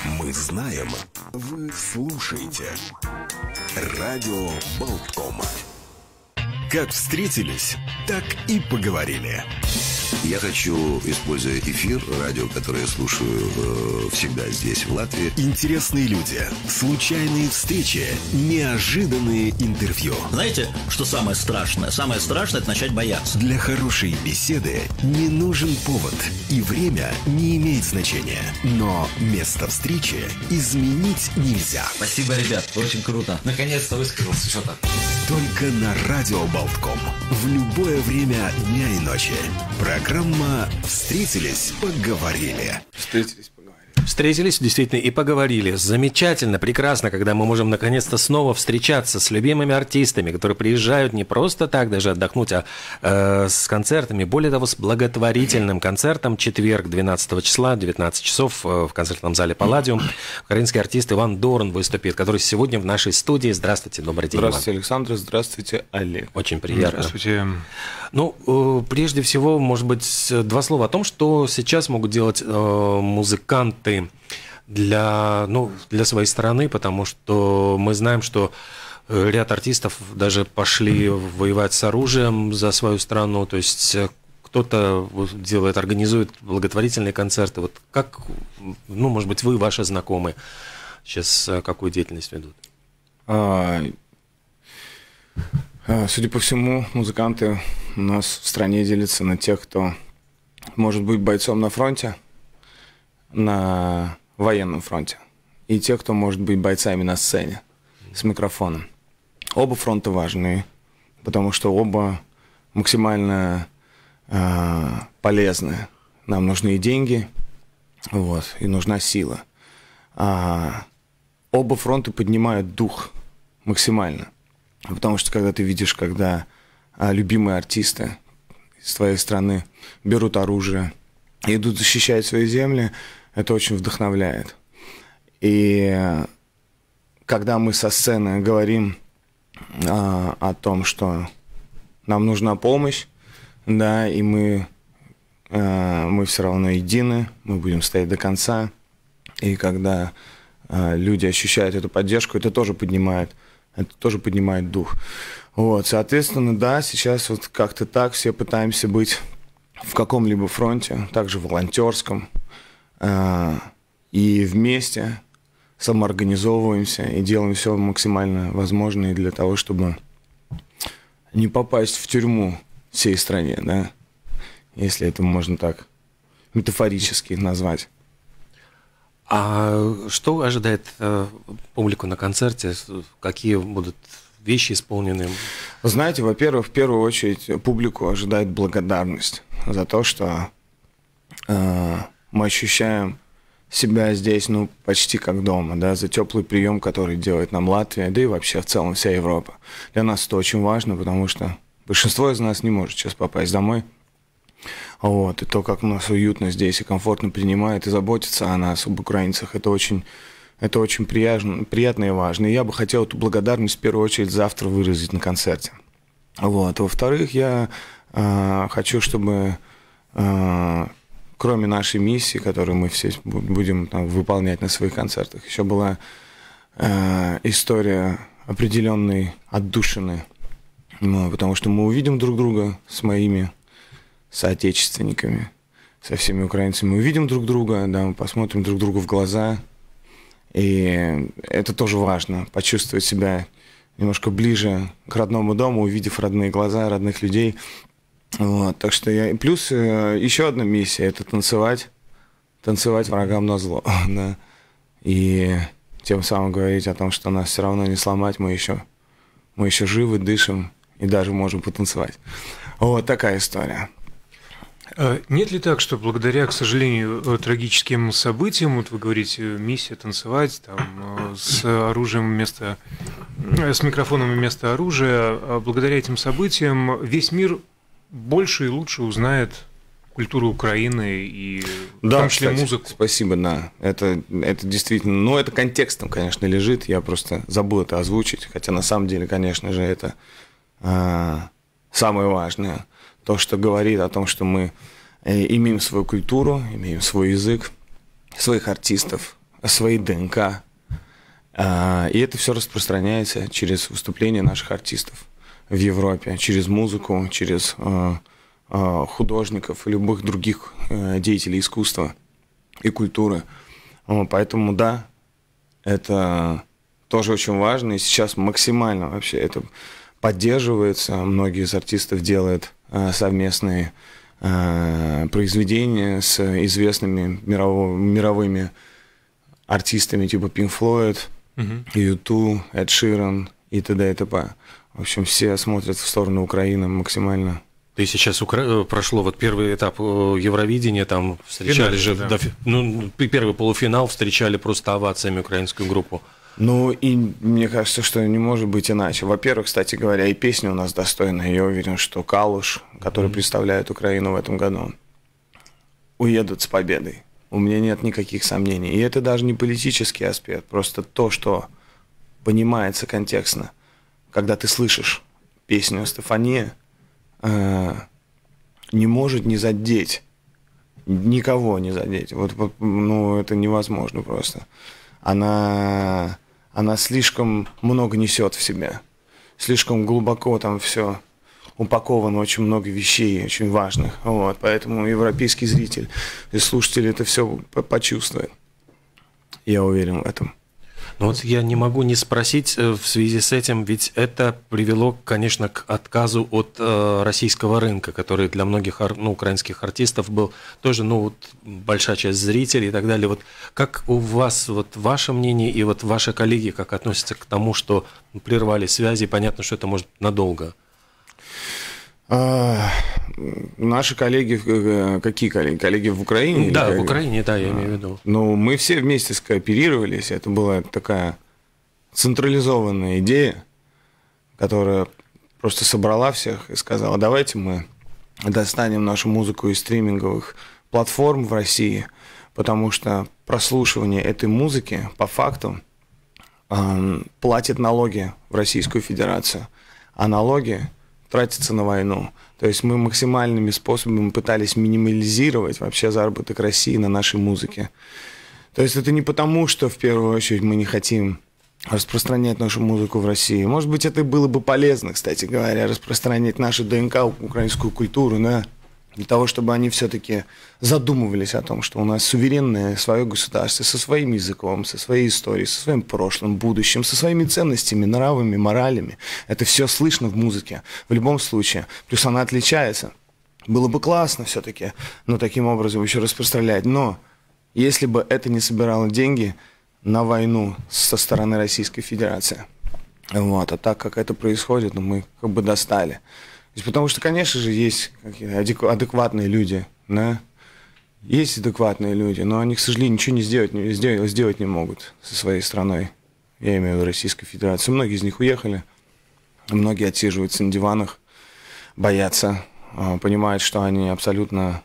Мы знаем, вы слушаете. Радио Болтком. Как встретились, так и поговорили. Я хочу, используя эфир, радио, которое я слушаю всегда здесь, в Латвии. Интересные люди, случайные встречи, неожиданные интервью. Знаете, что самое страшное? Самое страшное – это начать бояться. Для хорошей беседы не нужен повод, и время не имеет значения. Но место встречи изменить нельзя. Спасибо, ребят, очень круто. Наконец-то высказался, что так. Только на Радио Болтком. В любое время дня и ночи. Программа «Встретились, поговорили». Встретились, действительно, и поговорили. Замечательно, прекрасно, когда мы можем наконец-то снова встречаться с любимыми артистами, которые приезжают не просто так даже отдохнуть, а с концертами. Более того, с благотворительным концертом. Четверг, 12 числа, 19 часов в концертном зале «Палладиум». Украинский артист Иван Дорн выступит, который сегодня в нашей студии. Здравствуйте, добрый день, Здравствуйте, Иван. Александр. Здравствуйте, Олег. Очень приятно. Здравствуйте. Ну, прежде всего, может быть, два слова о том, что сейчас могут делать музыканты для своей страны, потому что мы знаем, что ряд артистов даже пошли воевать с оружием за свою страну, то есть кто-то делает, организует благотворительные концерты. Вот как, может быть, вы, ваши знакомые, сейчас какую деятельность ведут? Судя по всему, музыканты у нас в стране делятся на тех, кто может быть бойцом на фронте, на военном фронте, и те, кто может быть бойцами на сцене с микрофоном. Оба фронта важны, потому что оба максимально полезны. Нам нужны и деньги, и нужна сила. Оба фронта поднимают дух максимально, потому что когда ты видишь, когда любимые артисты из твоей страны берут оружие и идут защищать свои земли, это очень вдохновляет. И когда мы со сцены говорим о том, что нам нужна помощь, да, и мы все равно едины, мы будем стоять до конца, и когда люди ощущают эту поддержку, это тоже поднимает дух. Соответственно, да, сейчас вот как-то так все пытаемся быть в каком-либо фронте, также волонтерском, и вместе самоорганизовываемся и делаем все максимально возможное для того, чтобы не попасть в тюрьму всей стране, да, если это можно так метафорически назвать. А что ожидает публику на концерте? Какие будут вещи исполнены? Знаете, во-первых, в первую очередь публику ожидает благодарность за то, что мы ощущаем себя здесь, почти как дома, да, за теплый прием, который делает нам Латвия, да и вообще в целом вся Европа. Для нас это очень важно, потому что большинство из нас не может сейчас попасть домой. И то, как нас уютно здесь и комфортно принимают и заботятся о нас, об украинцах, это очень приятно и важно. И я бы хотел эту благодарность в первую очередь завтра выразить на концерте. Во-вторых, я хочу, чтобы кроме нашей миссии, которую мы все будем выполнять на своих концертах, еще была история определенной отдушины. Потому что мы увидим друг друга с моими соотечественниками, со всеми украинцами. Мы увидим друг друга, да, мы посмотрим друг другу в глаза. И это тоже важно, почувствовать себя немножко ближе к родному дому, увидев родные глаза, родных людей. Так что плюс еще одна миссия – это танцевать врагам назло, да, и тем самым говорить о том, что нас все равно не сломать, мы еще живы, дышим и даже можем потанцевать. Такая история. Нет ли так, что благодаря, к сожалению, трагическим событиям, вы говорите, миссия танцевать, с оружием с микрофоном вместо оружия, благодаря этим событиям весь мир больше и лучше узнает культуру Украины и в том числе музыку? Спасибо, да. Это действительно, это контекстом, конечно, лежит, я просто забыл это озвучить, хотя на самом деле, конечно же, это самое важное. То, что говорит о том, что мы имеем свою культуру, имеем свой язык, своих артистов, своей ДНК. И это все распространяется через выступления наших артистов в Европе, через музыку, через художников и любых других деятелей искусства и культуры. Поэтому да, это тоже очень важно, и сейчас максимально вообще это поддерживается. Многие из артистов делают совместные произведения с известными мировыми артистами типа Pink Floyd, U2, Эд Ширан и т.д. и т.п. В общем, все смотрят в сторону Украины максимально. Ты сейчас прошло вот первый этап Евровидения, там встречали же, да. Первый полуфинал встречали просто овациями украинскую группу. Ну, и мне кажется, что не может быть иначе. Во-первых, кстати говоря, и песня у нас достойная. Я уверен, что Калуш, который представляет Украину в этом году, уедут с победой. У меня нет никаких сомнений. И это даже не политический аспект, просто то, что понимается контекстно. Когда ты слышишь песню «Стефания», не может не задеть. Никого не задеть. Ну, это невозможно просто. Она слишком много несет в себе. Слишком глубоко там все упаковано, очень много вещей, очень важных. Вот. Поэтому европейский зритель и слушатель это все почувствует. Я уверен в этом. Но вот я не могу не спросить в связи с этим, ведь это привело, конечно, к отказу от российского рынка, который для многих украинских артистов был тоже большая часть зрителей и так далее. Вот как у вас, ваше мнение и ваши коллеги, как относятся к тому, что прервали связи, понятно, что это может надолго? Наши коллеги, какие коллеги? Коллеги в Украине? Да, в Украине, да, я имею в виду. Ну, мы все вместе скооперировались, это была такая централизованная идея, которая просто собрала всех и сказала, давайте мы достанем нашу музыку из стриминговых платформ в России, потому что прослушивание этой музыки по факту платит налоги в Российскую Федерацию, а налоги тратится на войну. То есть мы максимальными способами пытались минимализировать вообще заработок России на нашей музыке. То есть это не потому, что в первую очередь мы не хотим распространять нашу музыку в России. Может быть, это было бы полезно, кстати говоря, распространять нашу ДНК, украинскую культуру, да, для того, чтобы они все-таки задумывались о том, что у нас суверенное свое государство со своим языком, со своей историей, со своим прошлым, будущим, со своими ценностями, нравами, моралями. Это все слышно в музыке в любом случае. Плюс она отличается. Было бы классно все-таки, таким образом еще распространять. Но если бы это не собирало деньги на войну со стороны Российской Федерации, а так как это происходит, мы как бы достали. Потому что, конечно же, есть какие-то адекватные люди, да? Есть адекватные люди, но они, к сожалению, ничего сделать не могут со своей страной. Я имею в виду Российской Федерации. Многие из них уехали, многие отсиживаются на диванах, боятся, понимают, что они абсолютно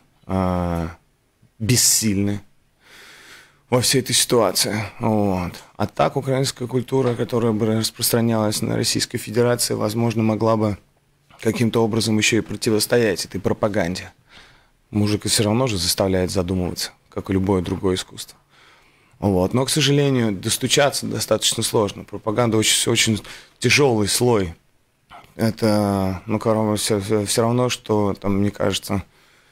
бессильны во всей этой ситуации. Вот. А так украинская культура, которая бы распространялась на Российской Федерации, возможно, могла бы каким-то образом еще и противостоять этой пропаганде. Музыка все равно же заставляет задумываться, как и любое другое искусство. Вот. Но, к сожалению, достучаться достаточно сложно. Пропаганда очень тяжелый слой. Это, все равно, что, мне кажется,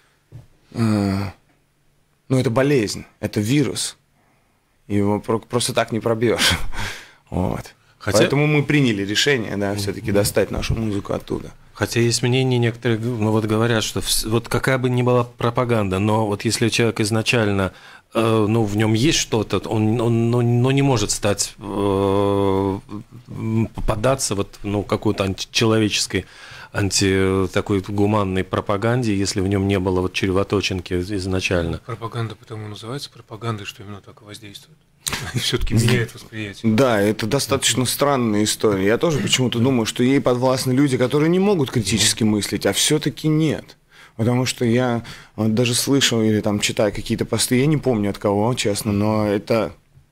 это болезнь, это вирус. Его просто так не пробьешь. Вот. Поэтому мы приняли решение, да, все-таки достать нашу музыку оттуда. Хотя есть мнение, некоторые говорят, что какая бы ни была пропаганда, но если человек изначально, в нем есть что-то, он не может стать, попадаться какой-то античеловеческой, такой гуманной пропаганде, если в нем не было червоточинки изначально. Пропаганда потому называется пропагандой, что именно так и воздействует. Все-таки меняет восприятие. Да, это достаточно странная история. Я тоже почему-то думаю, что ей подвластны люди, которые не могут критически мыслить, а все-таки нет. Потому что я даже слышал или читаю какие-то посты, я не помню от кого, честно, но это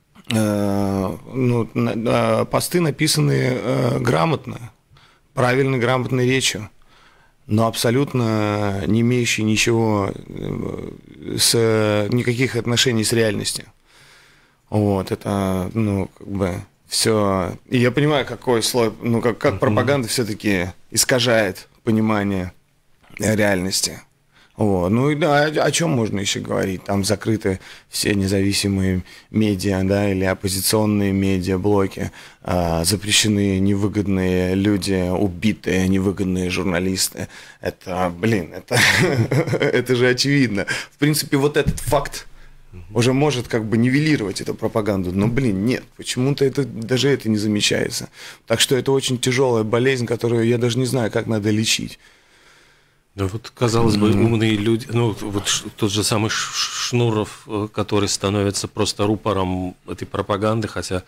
посты написанные грамотно, правильно, грамотной речью, но абсолютно не имеющие никаких отношений с реальностью. Вот, это, ну, как бы все. И я понимаю, какой слой, ну, как пропаганда все-таки искажает понимание реальности. Вот. Ну и да, о чем можно еще говорить? Там закрыты все независимые медиа, да, или оппозиционные медиаблоки, запрещены невыгодные люди, убитые невыгодные журналисты. Это, блин, это же очевидно. В принципе, вот этот факт уже может как бы нивелировать эту пропаганду. Но, блин, нет, почему-то даже это не замечается. Так что это очень тяжелая болезнь, которую я даже не знаю, как надо лечить. Да вот, казалось бы, умные люди, ну, вот тот же самый Шнуров, который становится просто рупором этой пропаганды, хотя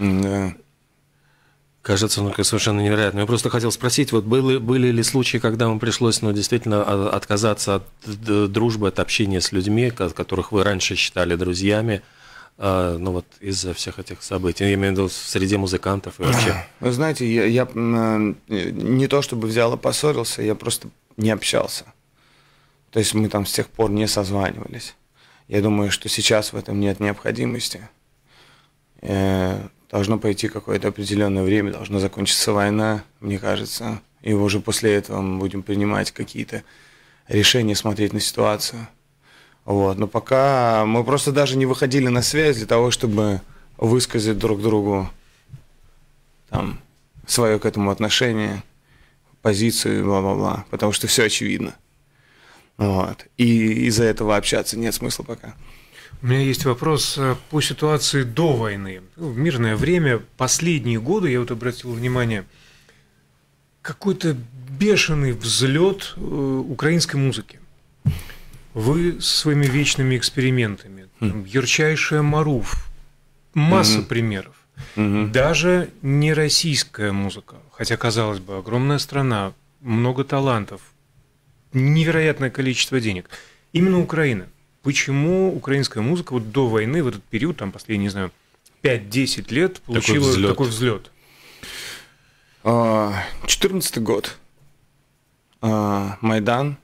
кажется, ну, совершенно невероятно. Я просто хотел спросить, вот были ли случаи, когда вам пришлось, ну, действительно отказаться от дружбы, от общения с людьми, которых вы раньше считали друзьями, ну, вот из-за всех этих событий, я имею в виду среди музыкантов и вообще? Вы знаете, я не то чтобы взял и поссорился, я просто не общался. То есть мы там с тех пор не созванивались. Я думаю, что сейчас в этом нет необходимости. Должно пойти какое-то определенное время, должна закончиться война, мне кажется. И уже после этого мы будем принимать какие-то решения, смотреть на ситуацию. Вот. Но пока мы просто даже не выходили на связь для того, чтобы высказать друг другу там свое к этому отношение, позицию, бла-бла-бла, потому что все очевидно. Вот. И из-за этого общаться нет смысла пока. У меня есть вопрос по ситуации до войны. В мирное время, последние годы, я вот обратил внимание, какой-то бешеный взлет украинской музыки. Вы со своими вечными экспериментами, там, ярчайшая Маруф, масса примеров. Даже не российская музыка, хотя, казалось бы, огромная страна, много талантов, невероятное количество денег. Именно Украина. Почему украинская музыка вот до войны, в этот период, там последние, не знаю, 5-10 лет, получила такой взлет? 14-й год. Майдан,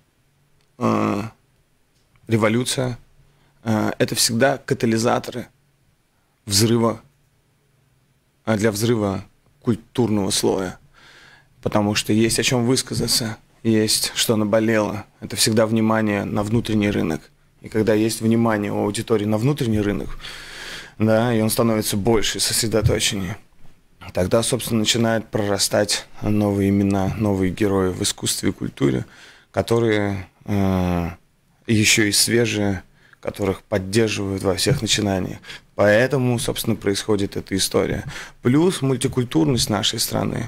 революция. Это всегда катализаторы взрыва, для взрыва культурного слоя. Потому что есть о чем высказаться, есть что наболело. Это всегда внимание на внутренний рынок. И когда есть внимание у аудитории на внутренний рынок, да, и он становится больше, сосредоточеннее, тогда, собственно, начинают прорастать новые имена, новые герои в искусстве и культуре, которые еще и свежие, которых поддерживают во всех начинаниях. Поэтому, собственно, происходит эта история. Плюс мультикультурность нашей страны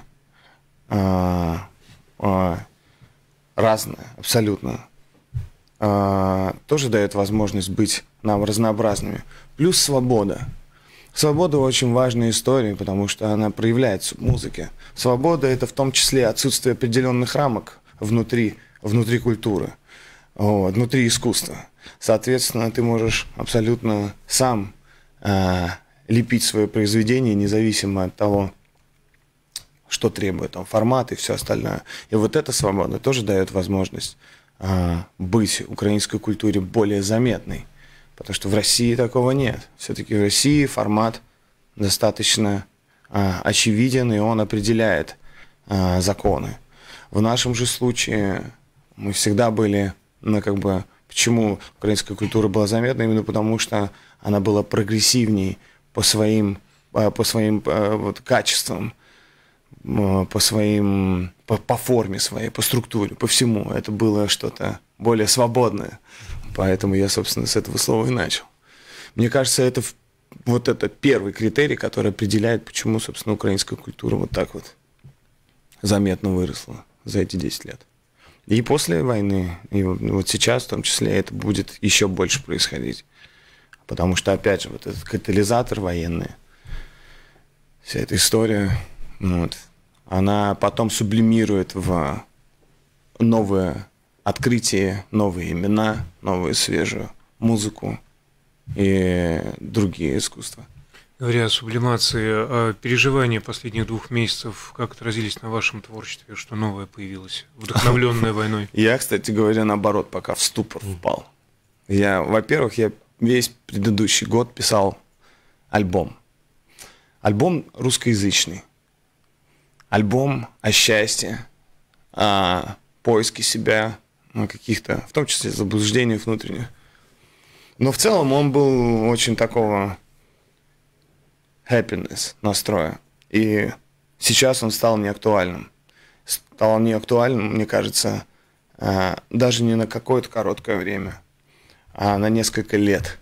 разная, абсолютно. Тоже дает возможность быть нам разнообразными. Плюс свобода. Свобода очень важная история, потому что она проявляется в музыке. Свобода – это в том числе отсутствие определенных рамок внутри культуры, внутри искусства. Соответственно, ты можешь абсолютно сам лепить свое произведение, независимо от того, что требует там, формат и все остальное. И вот эта свобода тоже дает возможность быть украинской культуре более заметной. Потому что в России такого нет. Все-таки в России формат достаточно очевиден, и он определяет законы. В нашем же случае мы всегда были, почему украинская культура была заметна? Именно потому, что она была прогрессивней по своим качествам, по форме своей, по структуре, по всему. Это было что-то более свободное. Поэтому я, собственно, с этого слова и начал. Мне кажется, это первый критерий, который определяет, почему, собственно, украинская культура вот так вот заметно выросла за эти 10 лет. И после войны, и вот сейчас в том числе, это будет еще больше происходить. Потому что, опять же, вот этот катализатор военный, вся эта история, она потом сублимирует в новые открытия, новые имена, новую свежую музыку и другие искусства. Говоря о сублимации, переживания последних 2 месяцев как отразились на вашем творчестве? Что новое появилось, вдохновленное войной? Я, кстати говоря, наоборот, пока в ступор впал. Во-первых, я весь предыдущий год писал альбом. Альбом русскоязычный. Альбом о счастье, о поиске себя, о каких-то, в том числе, заблуждениях внутренних. Но в целом он был очень такого happiness настроя. И сейчас он стал неактуальным. Стал неактуальным, мне кажется, даже не на какое-то короткое время, а на несколько лет.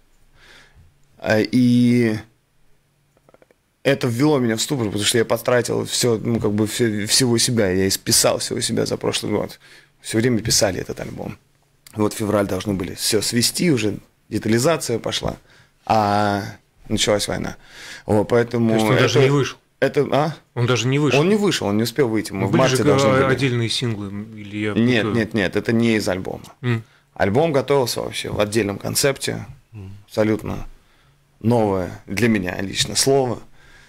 И это ввело меня в ступор, потому что я потратил все, ну, как бы всего себя, я исписал всего себя за прошлый год. Все время писали этот альбом. Вот в февраль должны были все свести, уже детализация пошла, а началась война. Вот, поэтому... То есть он даже не вышел? Он даже не вышел? Он не вышел, он не успел выйти. Мы в были марте же должны были. Отдельные синглы? Или я Нет, это не из альбома. Альбом готовился вообще в отдельном концепте, абсолютно новое для меня лично слово.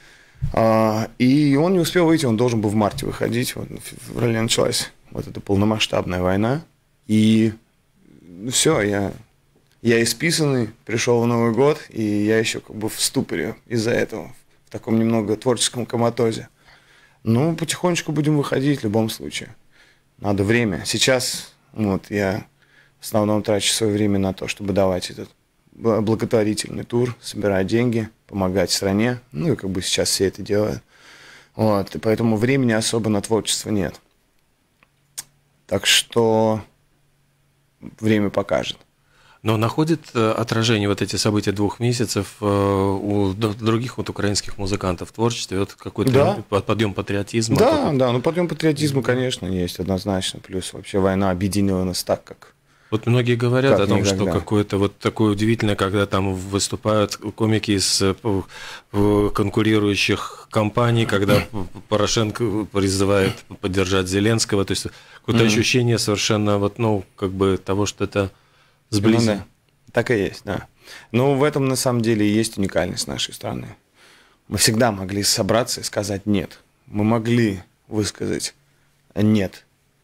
И он не успел выйти, он должен был в марте выходить. Вот в феврале началась вот эта полномасштабная война. И все, я исписанный, пришел в Новый год, и я еще как бы в ступоре из-за этого, в таком немного творческом коматозе. Ну, потихонечку будем выходить в любом случае. Надо время. Сейчас вот я в основном трачу свое время на то, чтобы давать этот благотворительный тур, собирать деньги, помогать стране. Ну, и как бы сейчас все это делают. Вот, и поэтому времени особо на творчество нет. Так что время покажет. Но находит отражение вот эти события 2 месяцев у других вот украинских музыкантов в творчестве? Вот какой-то подъем патриотизма? Да, ну подъем патриотизма, конечно, есть однозначно. Плюс вообще война объединила нас так, как... Вот многие говорят как о том, никогда. что какое-то вот такое удивительное, когда там выступают комики из конкурирующих компаний, когда Порошенко призывает поддержать Зеленского, то есть какое-то ощущение совершенно вот, ну, как бы того, что это сблизило. Ну, да. Так и есть, да. Но в этом на самом деле и есть уникальность нашей страны. Мы всегда могли собраться и сказать «нет». Мы могли высказать «нет»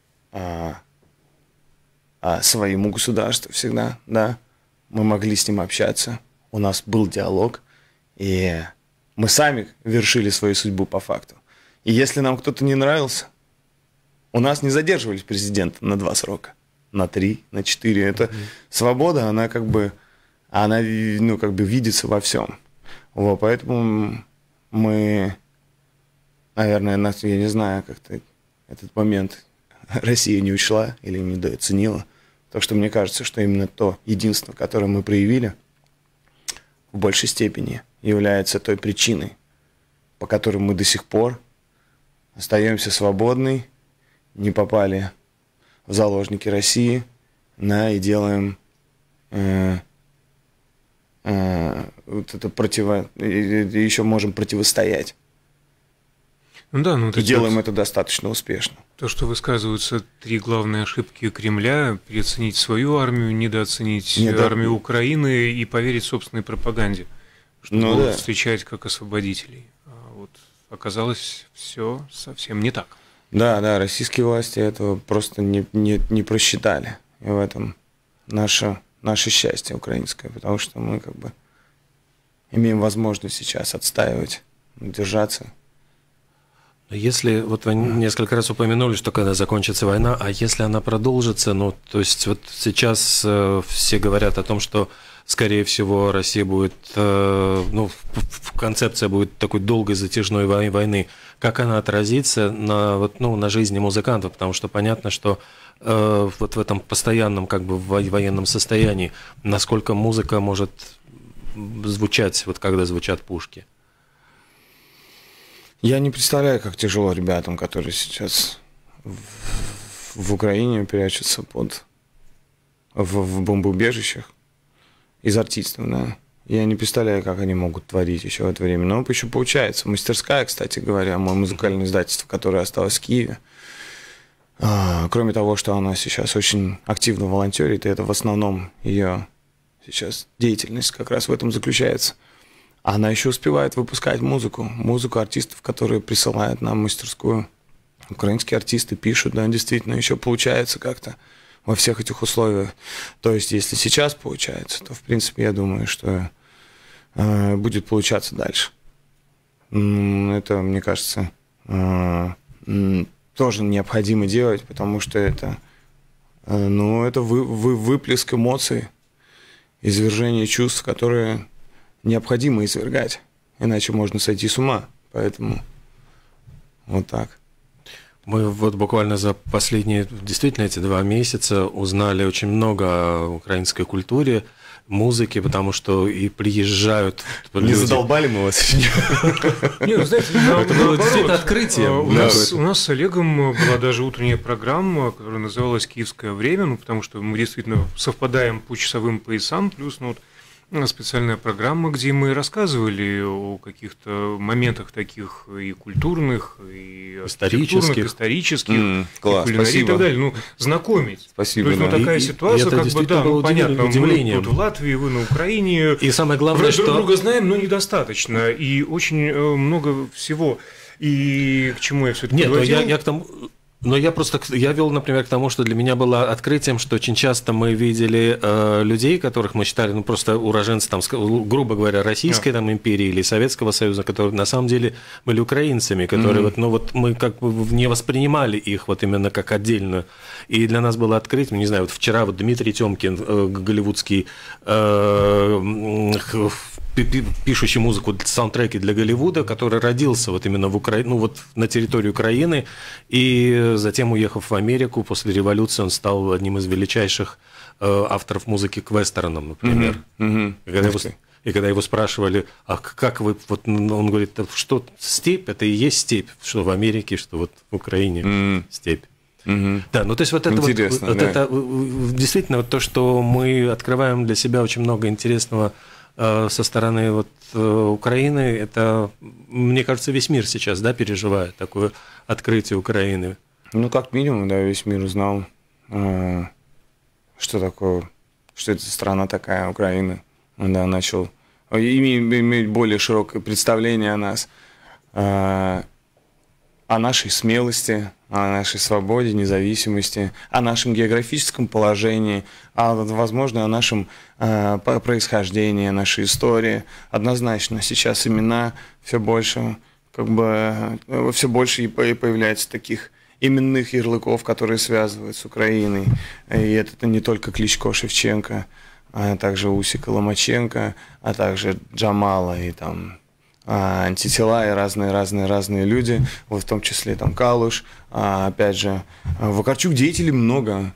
своему государству всегда, да. Мы могли с ним общаться, у нас был диалог, и мы сами вершили свою судьбу по факту. И если нам кто-то не нравился, у нас не задерживались президенты на 2 срока, на 3, на 4. Это свобода, она как бы, ну, как бы видится во всем. Вот, поэтому мы, наверное, я не знаю, как-то этот момент Россия не учла или недооценила. Так что мне кажется, что именно то единство, которое мы проявили, в большей степени является той причиной, по которой мы до сих пор остаемся свободны, не попали в заложники России, да, и делаем вот это и еще можем противостоять. Ну да, ну, и делаем это достаточно успешно. То, что высказываются 3 главные ошибки Кремля: переоценить свою армию, недооценить армию Украины и поверить собственной пропаганде, что будут встречать как освободителей. А вот оказалось все совсем не так. Да, российские власти этого просто не просчитали. И в этом наше счастье украинское, потому что мы как бы имеем возможность сейчас отстаивать, держаться. Если, вот вы несколько раз упомянули, что когда закончится война, а если она продолжится, ну, то есть вот сейчас все говорят о том, что, скорее всего, Россия будет, ну, концепция будет такой долгой затяжной войны, как она отразится на, вот, ну, на жизни музыкантов, потому что понятно, что вот в этом постоянном как бы военном состоянии, насколько музыка может звучать, вот когда звучат пушки. Я не представляю, как тяжело ребятам, которые сейчас в Украине прячутся в бомбоубежищах из артистов, да. Я не представляю, как они могут творить еще в это время. Но еще получается. Мастерская, кстати говоря, мое музыкальное издательство, которое осталось в Киеве, кроме того, что она сейчас очень активно волонтерит, и это в основном ее сейчас деятельность как раз в этом заключается. Она еще успевает выпускать музыку артистов, которые присылают нам в мастерскую. Украинские артисты пишут, да, действительно, еще получается как-то во всех этих условиях. То есть, если сейчас получается, то, в принципе, я думаю, что будет получаться дальше. Это, мне кажется, тоже необходимо делать, потому что это выплеск эмоций, извержение чувств, которые необходимо извергать, иначе можно сойти с ума. Поэтому вот так. Мы вот буквально за последние, действительно, эти 2 месяца узнали очень много о украинской культуре, музыки, потому что и приезжают люди. Не задолбали мы вас еще? Нет, знаете, это было действительно открытие. У нас с Олегом была даже утренняя программа, которая называлась «Киевское время», потому что мы действительно совпадаем по часовым поясам, плюс специальная программа, где мы рассказывали о каких-то моментах таких и культурных, и исторических, и кулинарии и так далее. Знакомить. Спасибо. То есть, такая ситуация, понятно, мы тут в Латвии, вы на Украине. И самое главное, что... Друг друга знаем, но недостаточно. И очень много всего. И к чему я все-таки подводил? Нет, я к тому... Но я вел, например, к тому, что для меня было открытием, что очень часто мы видели людей, которых мы считали, просто уроженцы, грубо говоря, Российской империи или Советского Союза, которые на самом деле были украинцами, которые мы как бы не воспринимали их именно как отдельную. И для нас было открытием, не знаю, вчера Дмитрий Тёмкин, голливудский, пишущий музыку, саундтреки для Голливуда, который родился именно в Украине, на территории Украины, и затем, уехав в Америку, после революции он стал одним из величайших авторов музыки к вестернам, например. И когда его спрашивали, а как вы, он говорит, что степь, это и есть степь, что в Америке, что в Украине степь. Да, то есть это действительно то, что мы открываем для себя очень много интересного со стороны Украины, это, мне кажется, весь мир сейчас, переживает такое открытие Украины. Как минимум, весь мир узнал, что такое, что это страна такая, Украина. Начал иметь более широкое представление о нас, о нашей смелости, о нашей свободе, независимости, о нашем географическом положении, возможно, о нашем происхождении, нашей истории. Однозначно, сейчас имена все больше и появляется таких именных ярлыков, которые связывают с Украиной. И это не только Кличко, Шевченко, а также Усик и Ломаченко, а также Джамала и антитела и разные люди, в том числе Калуш, опять же, Вакарчук, деятелей много.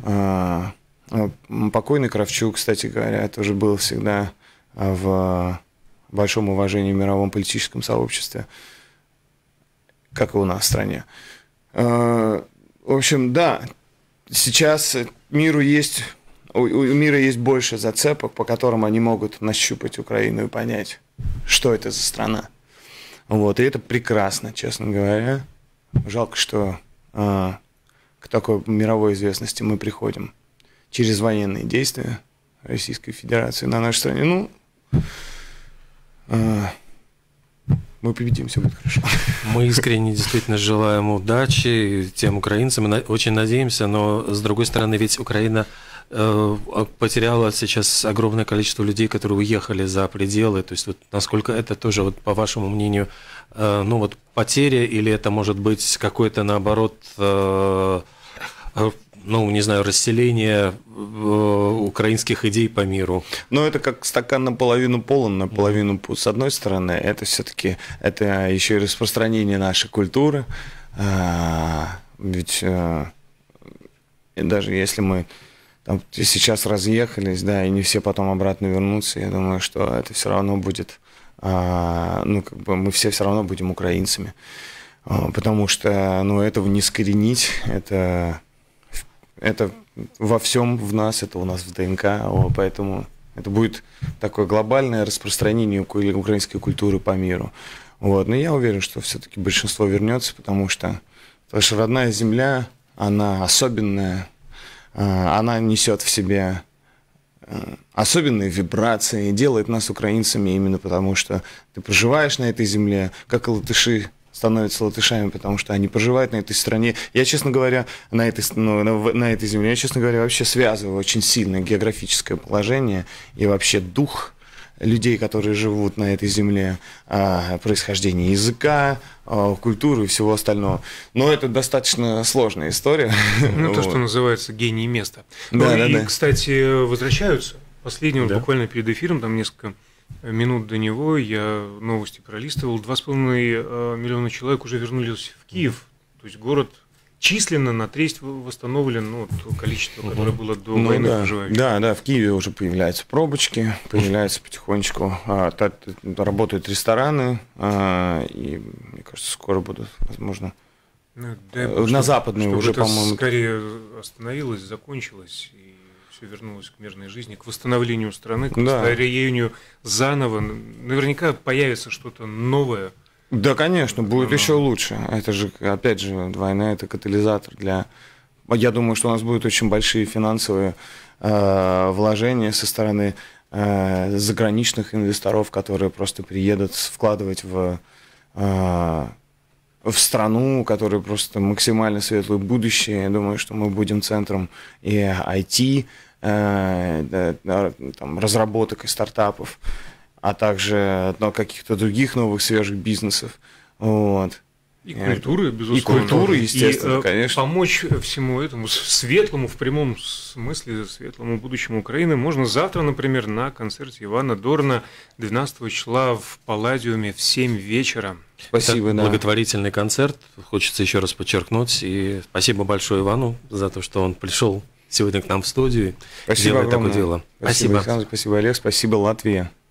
Покойный Кравчук, кстати говоря, тоже был всегда в большом уважении в мировом политическом сообществе, как и у нас в стране. В общем, да, сейчас у мира есть больше зацепок, по которым они могут нащупать Украину и понять, что это за страна. И это прекрасно, честно говоря. Жалко, что к такой мировой известности мы приходим через военные действия Российской Федерации на нашей стране. Мы победим, все будет хорошо. Мы искренне действительно желаем удачи тем украинцам, мы очень надеемся, но с другой стороны, ведь Украина потеряла сейчас огромное количество людей, которые уехали за пределы. То есть насколько это тоже, по вашему мнению, потеря, или это может быть какое-то, наоборот, не знаю, расселение украинских идей по миру? Это как стакан наполовину полон, наполовину пуст. С одной стороны, это все-таки еще и распространение нашей культуры. Ведь даже если мы сейчас разъехались, и не все потом обратно вернутся, я думаю, что это все равно будет, мы все равно будем украинцами, потому что, этого не искоренить, это во всем в нас, это у нас в ДНК, поэтому это будет такое глобальное распространение украинской культуры по миру. Но я уверен, что все-таки большинство вернется, потому что родная земля, она особенная, она несет в себе особенные вибрации, делает нас украинцами именно потому, что ты проживаешь на этой земле, как и латыши становятся латышами, потому что они проживают на этой стране. Я, честно говоря, на этой земле, вообще связываю очень сильное географическое положение и вообще дух людей, которые живут на этой земле, происхождение языка, культуры и всего остального. Но это достаточно сложная история. Ну, то, что называется гений места. Да, и, кстати, возвращаются. Последний, буквально перед эфиром, там несколько минут до него, я новости пролистывал, 2,5 миллиона человек уже вернулись в Киев. То есть город численно на треть восстановлен, ну, то количество, которое было до войны проживающих. Да, в Киеве уже появляются пробочки, появляются потихонечку, работают рестораны, и, мне кажется, скоро будут, возможно, на западной уже, по-моему. Скорее остановилось, закончилось, и все вернулось к мирной жизни, к восстановлению страны, к построению заново. Наверняка появится что-то новое. Да, конечно, будет еще лучше. Это же, опять же, война – это катализатор для… Я думаю, что у нас будут очень большие финансовые вложения со стороны заграничных инвесторов, которые просто приедут вкладывать в страну, у которой просто максимально светлое будущее. Я думаю, что мы будем центром и IT, там, разработок и стартапов, а также каких-то других новых свежих бизнесов. Вот. И культуры, безусловно. И культуры, естественно, конечно. Помочь всему этому светлому, в прямом смысле, светлому будущему Украины можно завтра, например, на концерте Ивана Дорна 12 числа в Палладиуме в 7 вечера. Спасибо, это благотворительный концерт. Хочется еще раз подчеркнуть. И спасибо большое Ивану за то, что он пришел сегодня к нам в студию. Спасибо огромное. Такое дело. Спасибо, Александр, спасибо, Олег, спасибо, Латвия.